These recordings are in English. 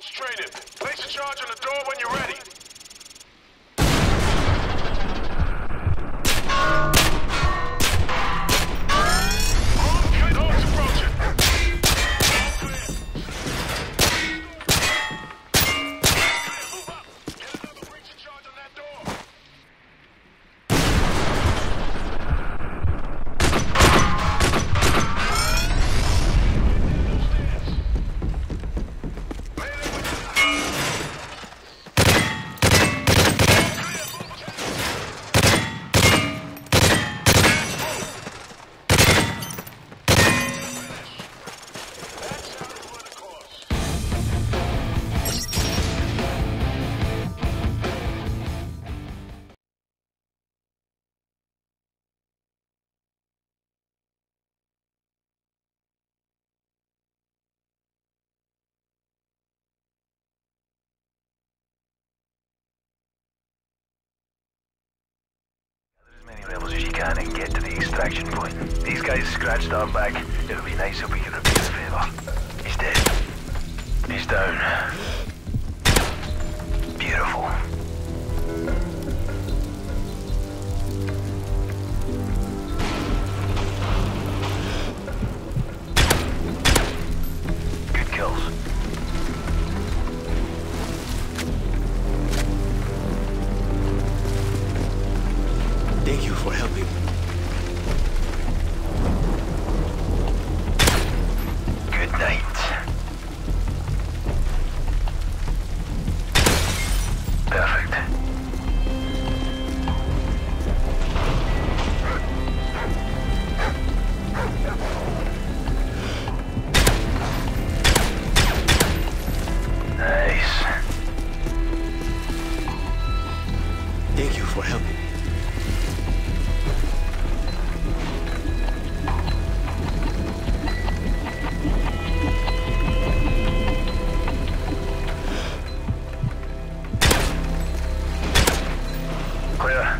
Concentrated. Place a charge on the door when you're ready. Doors approaching. Move up. Get another breaching charge on that door. As many rebels as you can and get to the extraction point. These guys scratched our back. It would be nice if we could repay the favor. He's dead. He's down. Beautiful. Good kills. Thank you for helping. Good night. Perfect. Nice. Thank you for helping. Clear.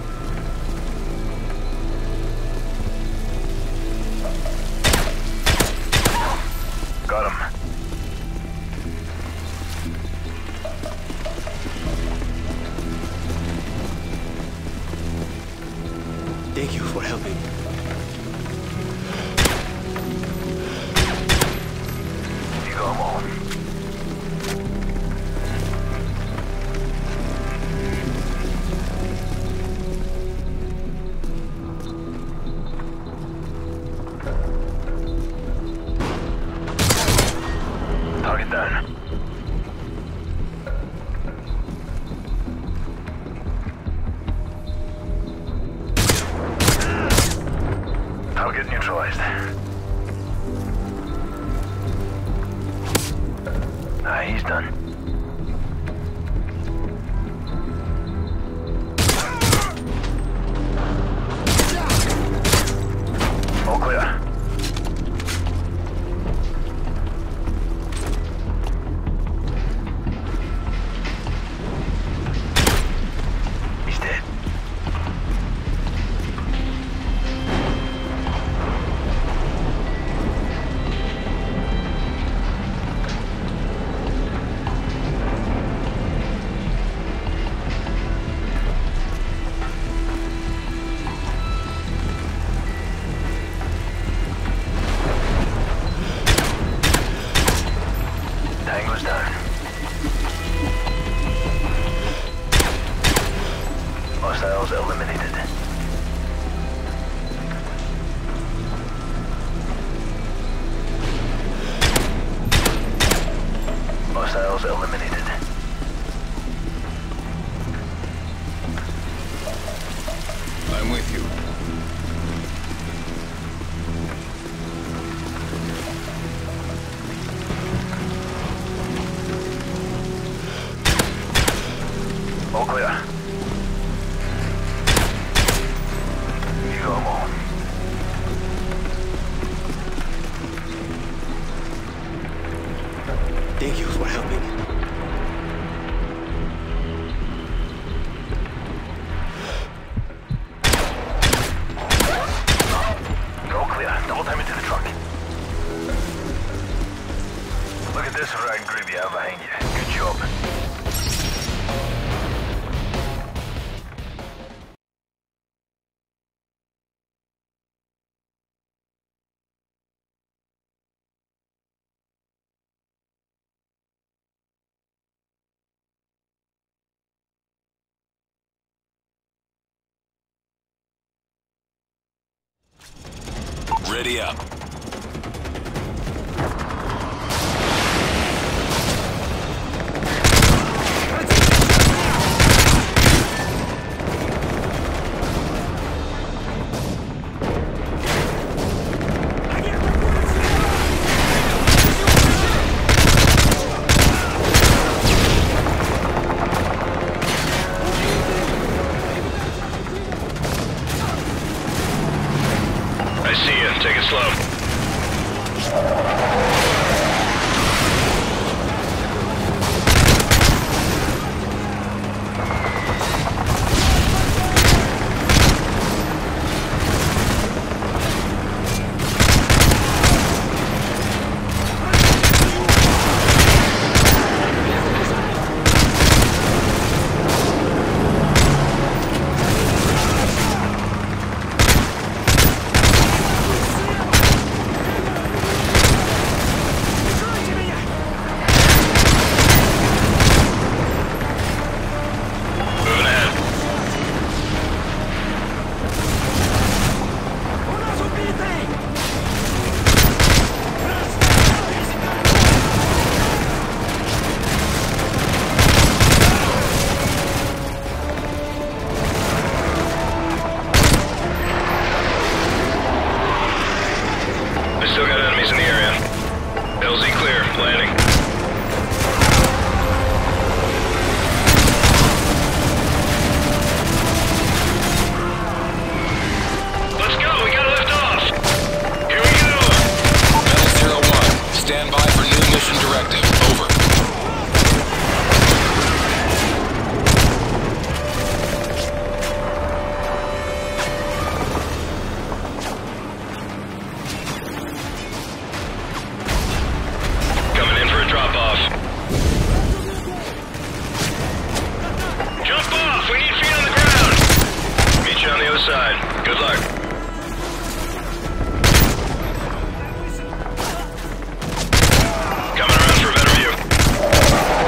Got him. Thank you for helping. You got 'em all. Target down. Target neutralized. He's done. All clear. He's dead. Tango's down. Hostiles eliminated. Hostiles eliminated. I'm with you. All clear. You got 'em all. Thank you for helping. All clear. Double time into the truck. Look at this rag group you have behind you. Ready up. I see you. Take it slow. Moving ahead. I still got enemies in the area. LZ clear. Landing. Let's go. We gotta lift off. Here we go. Metal 01, stand by for new mission directive. Over. Coming in for a drop-off. Jump off! We need feet on the ground! Meet you on the other side. Good luck. Coming around for a better view.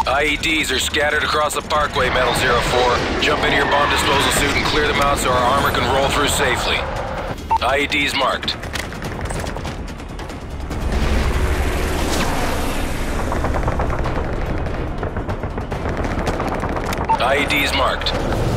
IEDs are scattered across the parkway, Metal 04. Jump into your bomb disposal suit and clear them out so our armor can roll through safely. IEDs marked. IEDs marked.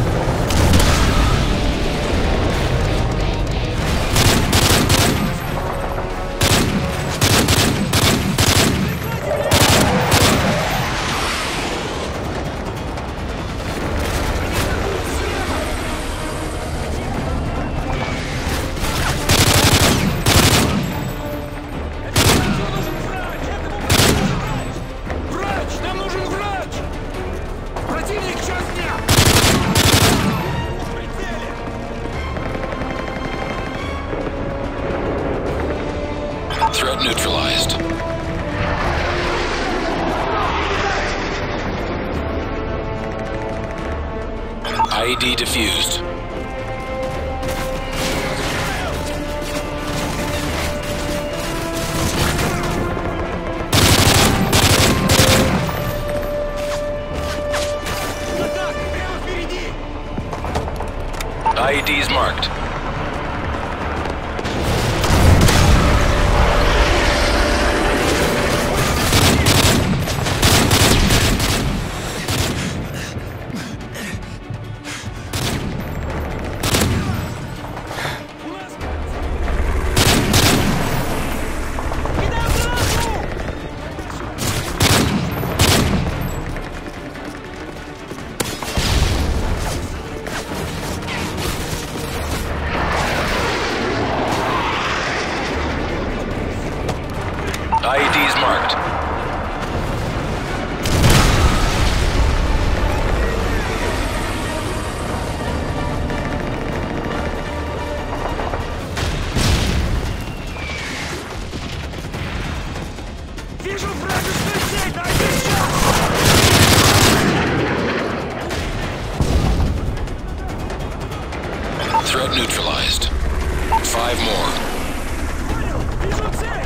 Threat neutralized. IED defused. IEDs marked. IEDs marked. Вижу вражескую цель! Дайте шанс! Threat neutralized. 5 more. Понял! Вижу цель!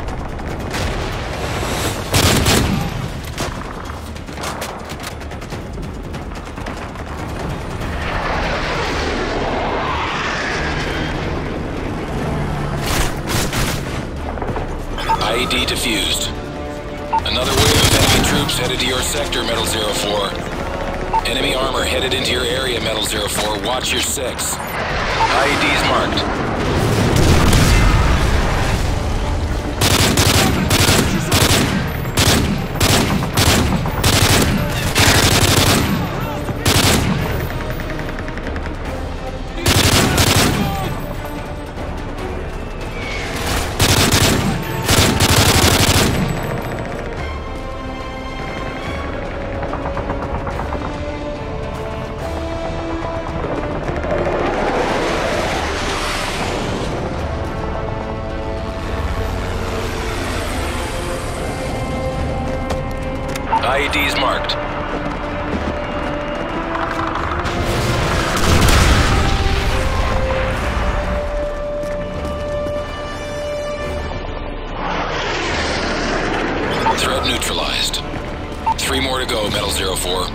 IED defused. Another wave of enemy troops headed to your sector, Metal 04. Enemy armor headed into your area, Metal 04. Watch your 6. IEDs marked. IEDs marked. Threat neutralized. 3 more to go, Metal 04.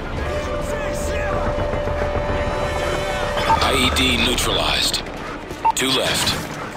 IED neutralized. 2 left.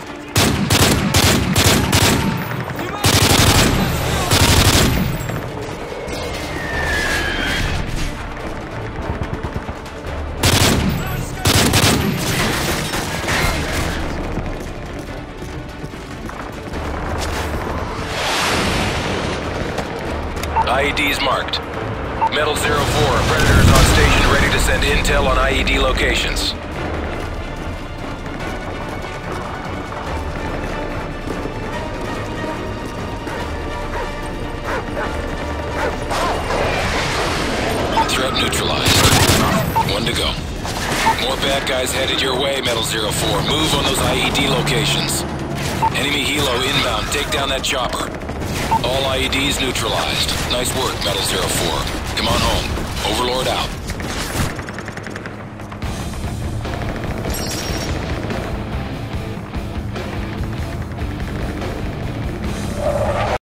IEDs marked. Metal 04, Predators on station ready to send intel on IED locations. Threat neutralized. 1 to go. More bad guys headed your way, Metal 04. Move on those IED locations. Enemy helo inbound. Take down that chopper. All IEDs neutralized. Nice work, Metal 04. Come on home. Overlord out.